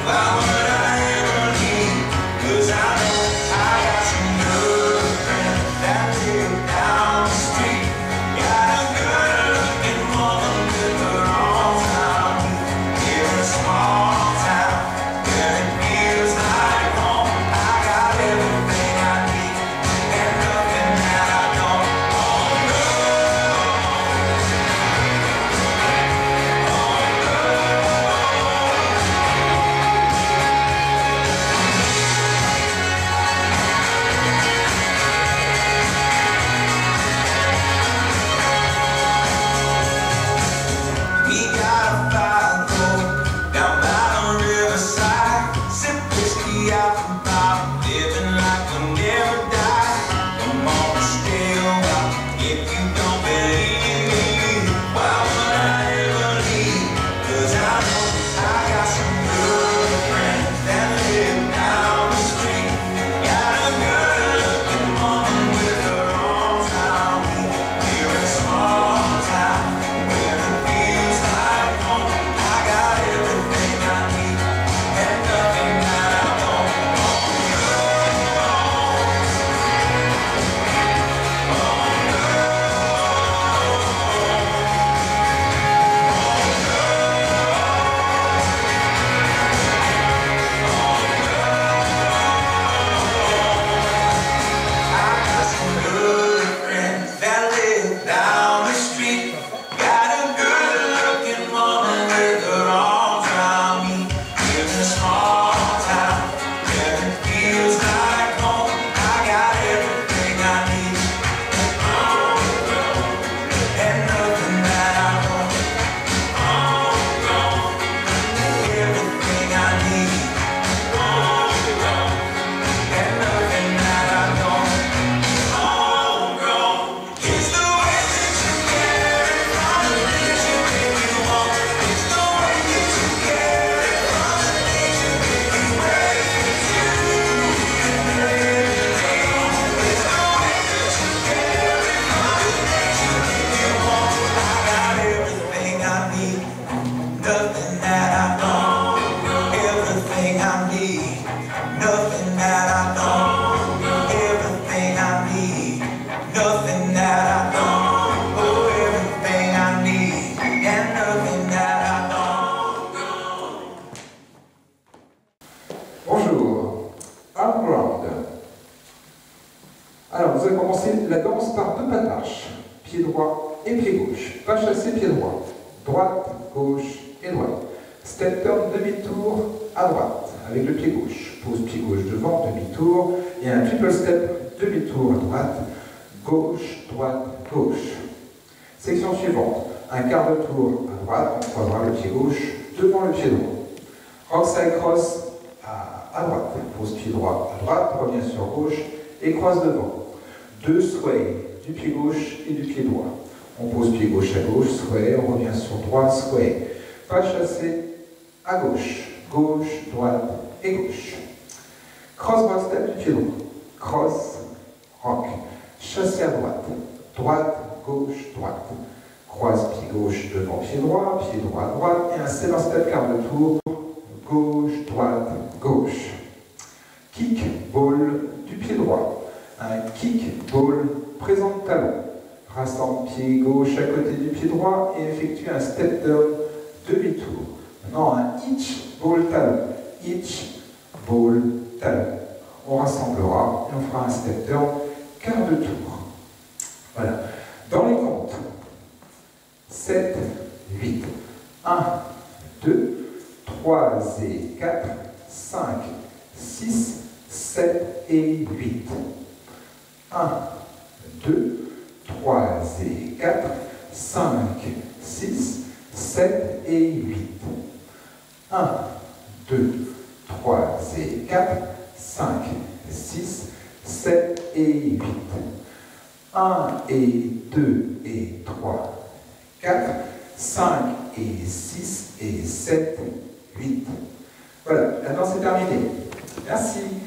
Alors, vous allez commencer la danse par deux pas de marche. Pied droit et pied gauche. Pas chassé, pied droit. Droite, gauche et droite. Step turn, demi-tour à droite avec le pied gauche. Pose pied gauche devant, demi-tour. Et un triple step, demi-tour à droite. Gauche, droite, gauche. Section suivante. Un quart de tour à droite. On croisera le pied gauche devant le pied droit. Rockside cross à droite. Pose pied droit à droite. Revient sur gauche et croise devant. Deux sway du pied gauche et du pied droit. On pose pied gauche à gauche, sway, on revient sur droite, sway. Pas chassé à gauche, gauche, droite et gauche. Cross rock step du pied droit. Cross, rock. Chassé à droite. Droite, gauche, droite. Croise pied gauche devant pied droit à droite. Et un seven step quart de tour. Gauche, droite, gauche. Kick, ball du pied droit. Un kick, ball, présente talon. Rassemble pied gauche à côté du pied droit et effectue un step turn demi-tour. Maintenant un hitch, ball, talon. Hitch, ball, talon. On rassemblera et on fera un step turn quart de tour. Voilà. Dans les comptes, 7, 8. 1, 2, 3 et 4, 5, 6, 7 et 8. 1, 2, 3 et 4, 5, 6, 7 et 8. 1, 2, 3 et 4, 5, 6, 7 et 8. 1 et 2 et 3, 4, 5 et 6 et 7, 8. Voilà, maintenant c'est terminé. Merci.